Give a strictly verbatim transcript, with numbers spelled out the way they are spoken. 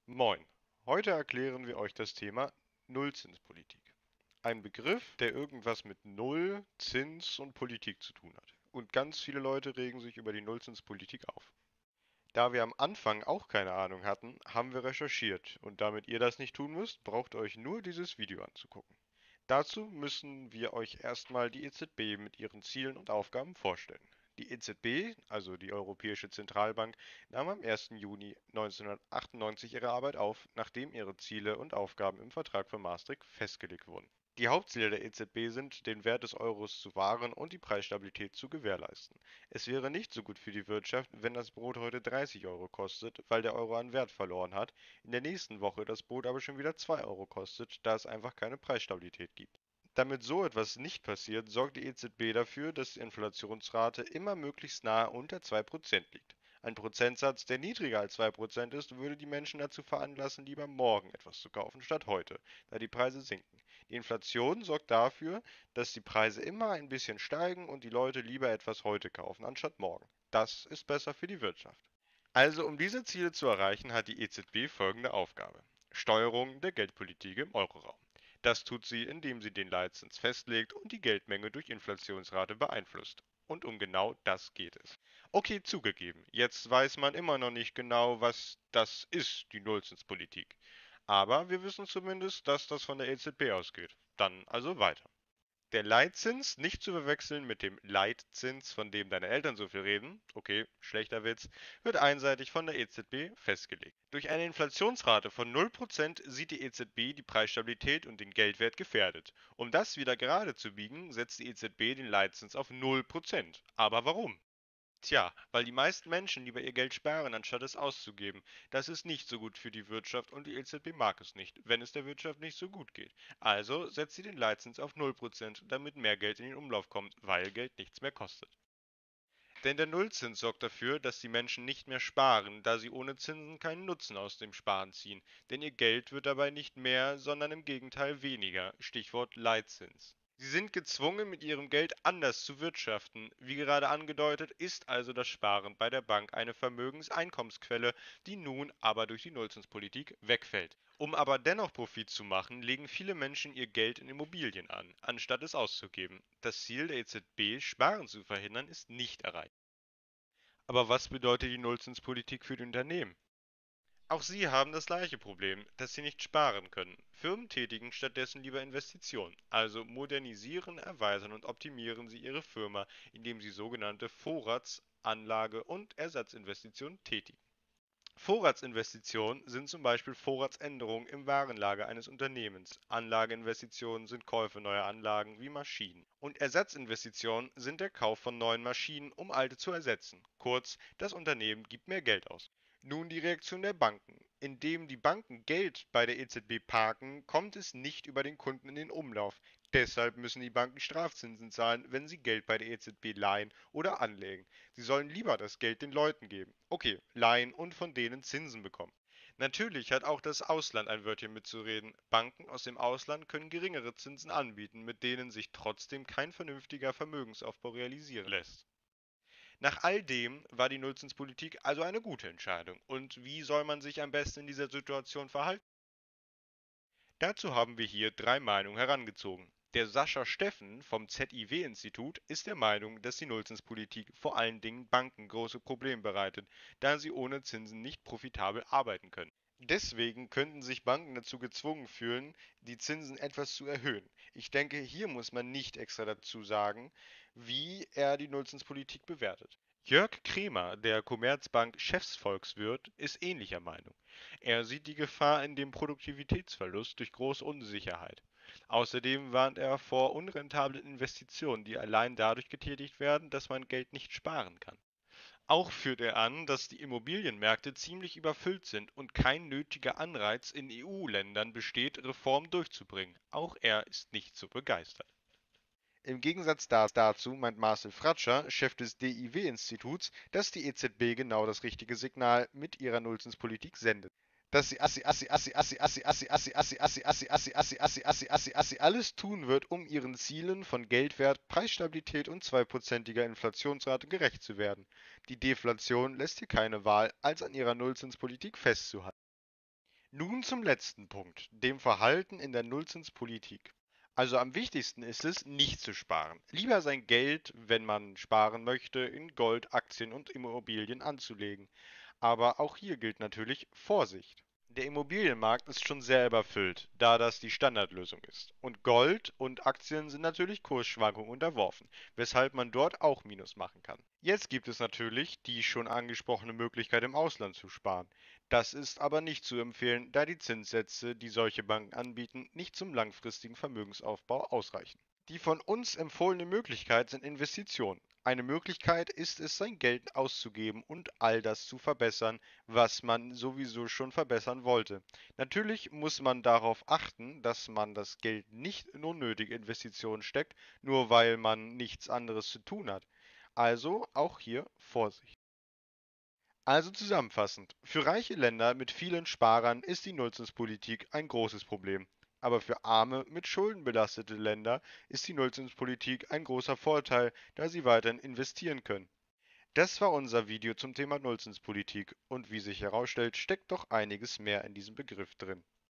Moin, heute erklären wir euch das Thema Nullzinspolitik. Ein Begriff, der irgendwas mit Null, Zins und Politik zu tun hat. Und ganz viele Leute regen sich über die Nullzinspolitik auf. Da wir am Anfang auch keine Ahnung hatten, haben wir recherchiert und damit ihr das nicht tun müsst, braucht ihr euch nur dieses Video anzugucken. Dazu müssen wir euch erstmal die E Z B mit ihren Zielen und Aufgaben vorstellen. Die E Z B, also die Europäische Zentralbank, nahm am ersten Juni neunzehnhundertachtundneunzig ihre Arbeit auf, nachdem ihre Ziele und Aufgaben im Vertrag von Maastricht festgelegt wurden. Die Hauptziele der E Z B sind, den Wert des Euros zu wahren und die Preisstabilität zu gewährleisten. Es wäre nicht so gut für die Wirtschaft, wenn das Brot heute dreißig Euro kostet, weil der Euro an Wert verloren hat, in der nächsten Woche das Brot aber schon wieder zwei Euro kostet, da es einfach keine Preisstabilität gibt. Damit so etwas nicht passiert, sorgt die E Z B dafür, dass die Inflationsrate immer möglichst nahe unter zwei Prozent liegt. Ein Prozentsatz, der niedriger als zwei Prozent ist, würde die Menschen dazu veranlassen, lieber morgen etwas zu kaufen statt heute, da die Preise sinken. Die Inflation sorgt dafür, dass die Preise immer ein bisschen steigen und die Leute lieber etwas heute kaufen anstatt morgen. Das ist besser für die Wirtschaft. Also, um diese Ziele zu erreichen, hat die E Z B folgende Aufgabe: Steuerung der Geldpolitik im Euroraum. Das tut sie, indem sie den Leitzins festlegt und die Geldmenge durch Inflationsrate beeinflusst. Und um genau das geht es. Okay, zugegeben, jetzt weiß man immer noch nicht genau, was das ist, die Nullzinspolitik. Aber wir wissen zumindest, dass das von der E Z B ausgeht. Dann also weiter. Der Leitzins, nicht zu verwechseln mit dem Leitzins, von dem deine Eltern so viel reden, okay, schlechter Witz, wird einseitig von der E Z B festgelegt. Durch eine Inflationsrate von null Prozent sieht die E Z B die Preisstabilität und den Geldwert gefährdet. Um das wieder gerade zu biegen, setzt die E Z B den Leitzins auf null Prozent. Aber warum? Tja, weil die meisten Menschen lieber ihr Geld sparen, anstatt es auszugeben. Das ist nicht so gut für die Wirtschaft und die E Z B mag es nicht, wenn es der Wirtschaft nicht so gut geht. Also setzt sie den Leitzins auf null Prozent, damit mehr Geld in den Umlauf kommt, weil Geld nichts mehr kostet. Denn der Nullzins sorgt dafür, dass die Menschen nicht mehr sparen, da sie ohne Zinsen keinen Nutzen aus dem Sparen ziehen. Denn ihr Geld wird dabei nicht mehr, sondern im Gegenteil weniger. Stichwort Leitzins. Sie sind gezwungen, mit ihrem Geld anders zu wirtschaften. Wie gerade angedeutet, ist also das Sparen bei der Bank eine Vermögenseinkommensquelle, die nun aber durch die Nullzinspolitik wegfällt. Um aber dennoch Profit zu machen, legen viele Menschen ihr Geld in Immobilien an, anstatt es auszugeben. Das Ziel der E Z B, Sparen zu verhindern, ist nicht erreicht. Aber was bedeutet die Nullzinspolitik für die Unternehmen? Auch sie haben das gleiche Problem, dass sie nicht sparen können. Firmen tätigen stattdessen lieber Investitionen, also modernisieren, erweitern und optimieren sie ihre Firma, indem sie sogenannte Vorrats-, Anlage- und Ersatzinvestitionen tätigen. Vorratsinvestitionen sind zum Beispiel Vorratsänderungen im Warenlager eines Unternehmens. Anlageinvestitionen sind Käufe neuer Anlagen wie Maschinen. Und Ersatzinvestitionen sind der Kauf von neuen Maschinen, um alte zu ersetzen. Kurz, das Unternehmen gibt mehr Geld aus. Nun die Reaktion der Banken. Indem die Banken Geld bei der E Z B parken, kommt es nicht über den Kunden in den Umlauf. Deshalb müssen die Banken Strafzinsen zahlen, wenn sie Geld bei der E Z B leihen oder anlegen. Sie sollen lieber das Geld den Leuten geben. Okay, leihen und von denen Zinsen bekommen. Natürlich hat auch das Ausland ein Wörtchen mitzureden. Banken aus dem Ausland können geringere Zinsen anbieten, mit denen sich trotzdem kein vernünftiger Vermögensaufbau realisieren lässt. Nach all dem war die Nullzinspolitik also eine gute Entscheidung. Und wie soll man sich am besten in dieser Situation verhalten? Dazu haben wir hier drei Meinungen herangezogen. Der Sascha Steffen vom Z I W-Institut ist der Meinung, dass die Nullzinspolitik vor allen Dingen Banken große Probleme bereitet, da sie ohne Zinsen nicht profitabel arbeiten können. Deswegen könnten sich Banken dazu gezwungen fühlen, die Zinsen etwas zu erhöhen. Ich denke, hier muss man nicht extra dazu sagen, wie er die Nullzinspolitik bewertet. Jörg Kremer, der Commerzbank-Chefsvolkswirt, ist ähnlicher Meinung. Er sieht die Gefahr in dem Produktivitätsverlust durch große Unsicherheit. Außerdem warnt er vor unrentablen Investitionen, die allein dadurch getätigt werden, dass man Geld nicht sparen kann. Auch führt er an, dass die Immobilienmärkte ziemlich überfüllt sind und kein nötiger Anreiz in E U-Ländern besteht, Reformen durchzubringen. Auch er ist nicht so begeistert. Im Gegensatz dazu meint Marcel Fratscher, Chef des D I W-Instituts, dass die E Z B genau das richtige Signal mit ihrer Nullzinspolitik sendet. Dass sie assi assi assi assi assi assi assi assi assi assi assi assi assi assi assi assi alles tun wird, um ihren Zielen von Geldwert, Preisstabilität und zweiprozentiger Inflationsrate gerecht zu werden. Die Deflation lässt hier keine Wahl, als an ihrer Nullzinspolitik festzuhalten. Nun zum letzten Punkt, dem Verhalten in der Nullzinspolitik. Also am wichtigsten ist es, nicht zu sparen. Lieber sein Geld, wenn man sparen möchte, in Gold, Aktien und Immobilien anzulegen. Aber auch hier gilt natürlich Vorsicht. Der Immobilienmarkt ist schon sehr überfüllt, da das die Standardlösung ist. Und Gold und Aktien sind natürlich Kursschwankungen unterworfen, weshalb man dort auch Minus machen kann. Jetzt gibt es natürlich die schon angesprochene Möglichkeit im Ausland zu sparen. Das ist aber nicht zu empfehlen, da die Zinssätze, die solche Banken anbieten, nicht zum langfristigen Vermögensaufbau ausreichen. Die von uns empfohlene Möglichkeit sind Investitionen. Eine Möglichkeit ist es, sein Geld auszugeben und all das zu verbessern, was man sowieso schon verbessern wollte. Natürlich muss man darauf achten, dass man das Geld nicht in unnötige Investitionen steckt, nur weil man nichts anderes zu tun hat. Also auch hier Vorsicht. Also zusammenfassend, für reiche Länder mit vielen Sparern ist die Nullzinspolitik ein großes Problem. Aber für arme, mit Schulden belastete Länder ist die Nullzinspolitik ein großer Vorteil, da sie weiterhin investieren können. Das war unser Video zum Thema Nullzinspolitik und wie sich herausstellt, steckt doch einiges mehr in diesem Begriff drin.